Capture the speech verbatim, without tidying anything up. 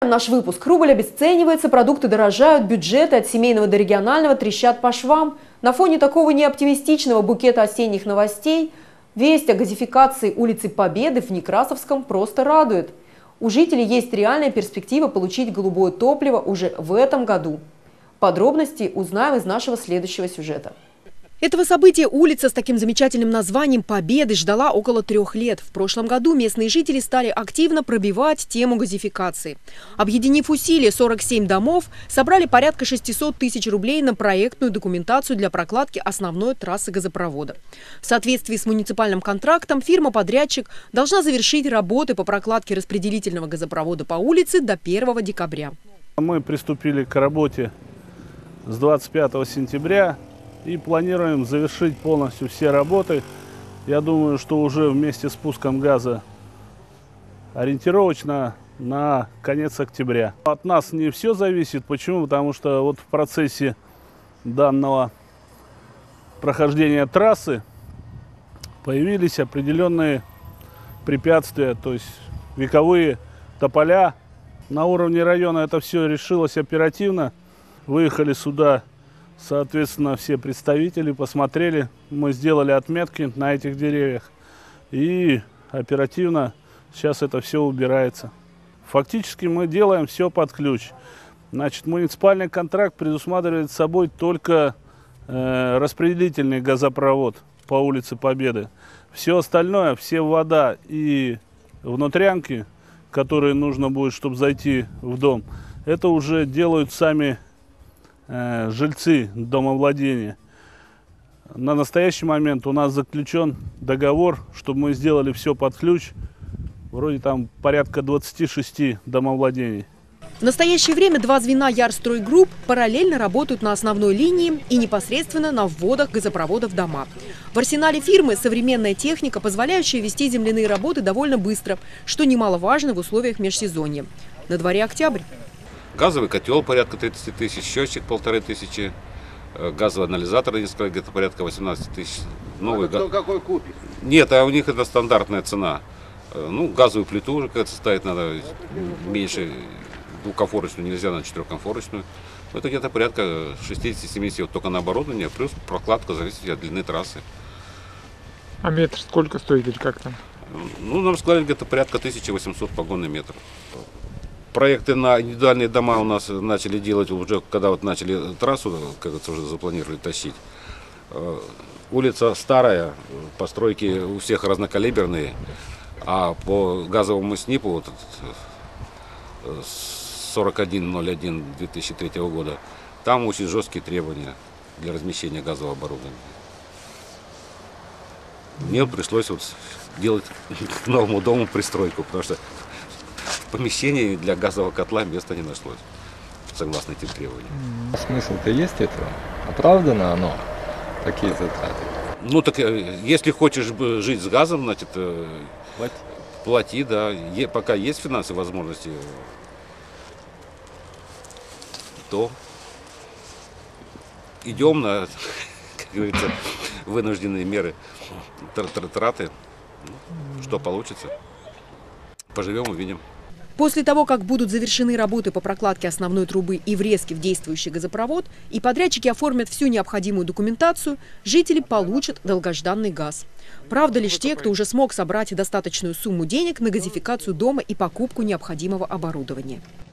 Наш выпуск. Рубль обесценивается, продукты дорожают, бюджеты от семейного до регионального трещат по швам. На фоне такого неоптимистичного букета осенних новостей весть о газификации улицы Победы в Некрасовском просто радует. У жителей есть реальная перспектива получить голубое топливо уже в этом году. Подробности узнаем из нашего следующего сюжета. Этого события улица с таким замечательным названием «Победы» ждала около трех лет. В прошлом году местные жители стали активно пробивать тему газификации. Объединив усилия, сорок семь домов собрали порядка шестисот тысяч рублей на проектную документацию для прокладки основной трассы газопровода. В соответствии с муниципальным контрактом фирма-подрядчик должна завершить работы по прокладке распределительного газопровода по улице до первого декабря. Мы приступили к работе с двадцать пятого сентября. И планируем завершить полностью все работы. Я думаю, что уже вместе с пуском газа ориентировочно на конец октября. От нас не все зависит. Почему? Потому что вот в процессе данного прохождения трассы появились определенные препятствия, то есть вековые тополя. На уровне района это все решилось оперативно. Выехали сюда. Соответственно, все представители посмотрели, мы сделали отметки на этих деревьях, и оперативно сейчас это все убирается. Фактически мы делаем все под ключ. Значит, муниципальный контракт предусматривает собой только э, распределительный газопровод по улице Победы. Все остальное, все вода и внутрянки, которые нужно будет, чтобы зайти в дом, это уже делают сами жильцы домовладения. На настоящий момент у нас заключен договор, чтобы мы сделали все под ключ. Вроде там порядка двадцати шести домовладений. В настоящее время два звена Ярстройгрупп параллельно работают на основной линии и непосредственно на вводах газопровода в дома. В арсенале фирмы современная техника, позволяющая вести земляные работы довольно быстро, что немаловажно в условиях межсезонья. На дворе октябрь. Газовый котел порядка тридцати тысяч, счетчик полторы тысячи, газовый анализатор несколько, где-то порядка восемнадцати тысяч. Новый а га... какой купить? Нет, а у них это стандартная цена. Ну, газовую плиту уже, когда ставить надо меньше, двухкомфорочную нельзя, на четырехкомфорочную. Это где-то порядка шестидесяти-семидесяти вот только на оборудование, плюс прокладка зависит от длины трассы. А метр сколько стоит или как там? Ну, нам сказали, где-то порядка тысяча восемьсот погонный метр. Проекты на индивидуальные дома у нас начали делать уже, когда вот начали трассу, как это уже запланировали тащить. Улица старая, постройки у всех разнокалиберные, а по газовому СНИПу вот, сорок один ноль один две тысячи третьего года, там очень жесткие требования для размещения газового оборудования. Мне пришлось вот делать к новому дому пристройку, потому что в помещении для газового котла места не нашлось, согласно этим требованиям. Смысл-то есть этого? Оправдано оно, такие затраты? Ну так, если хочешь жить с газом, значит, плати, плати да. Е, пока есть финансовые возможности, то идем на, как говорится, вынужденные меры, траты, что получится. Поживем, увидим. После того, как будут завершены работы по прокладке основной трубы и врезки в действующий газопровод, и подрядчики оформят всю необходимую документацию, жители получат долгожданный газ. Правда, лишь те, кто уже смог собрать достаточную сумму денег на газификацию дома и покупку необходимого оборудования.